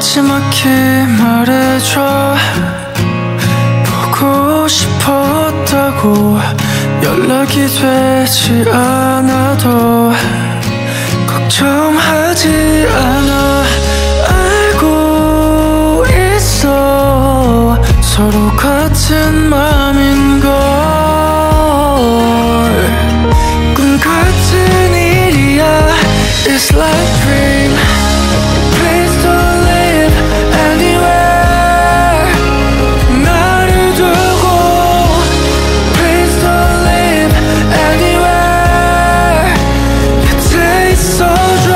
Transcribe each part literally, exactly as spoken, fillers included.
마지막히 말해줘. 보고 싶었다고 연락이 되지 않아도 걱정하지 않아. 알고 있어 서로 같은 맘인걸. 꿈 같은 일이야. It's like dream. Please don't live anywhere. 나를 두고 Please don't live anywhere. 곁에 있어줘.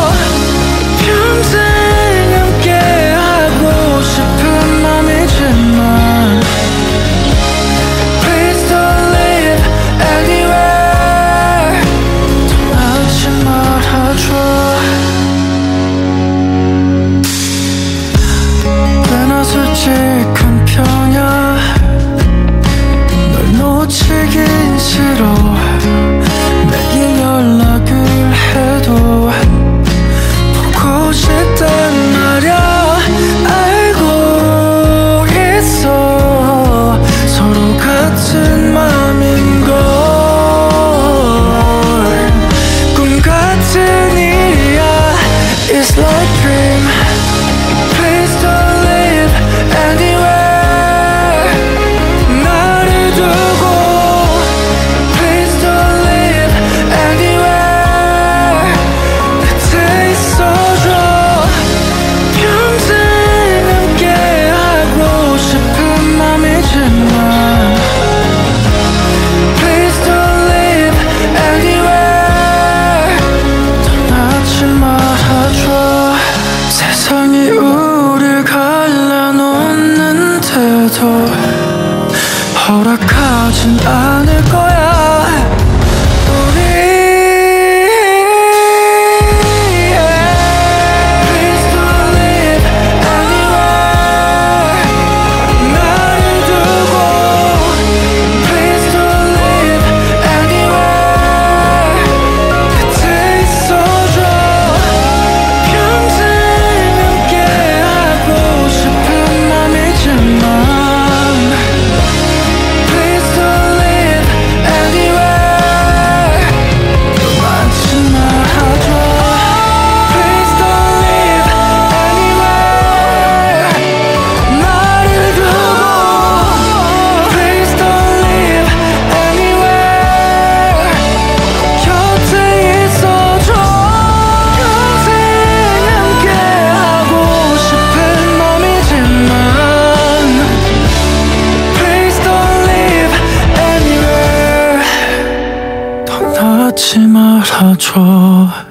평생 함께 하고 싶은 맘이지만 Please don't live anywhere. 떠나지 말아줘. 꽤나 솔직한 편이야. 널 놓치긴 싫어. 매일 연락을 해도 보고 싶단 말야. 알고 있어 서로 같은 맘인걸. 꿈 같은 일이야. It's like dream. Please don't live anywhere. 나를 두고 Please don't live anywhere. 곁에 있어줘. 평생 함께 하고 싶은 맘이지만 Please don't live anywhere. 떠나지 말아줘. 세상이 우릴 갈라놓는데도 허락하진 않을 거야. 우리 Please don't live anywhere. 나를 두고 Please don't live anywhere. 곁에 있어줘. 평생 함께 하고 싶은 맘이지만 Please don't live anywhere. 떠나지 말아줘. Please don't live anywhere. 나를 두고 Please don't live anywhere. 곁에 있어줘. 평생 함께 하고 싶은 맘이지만 Please don't live anywhere. 떠나지 말아줘.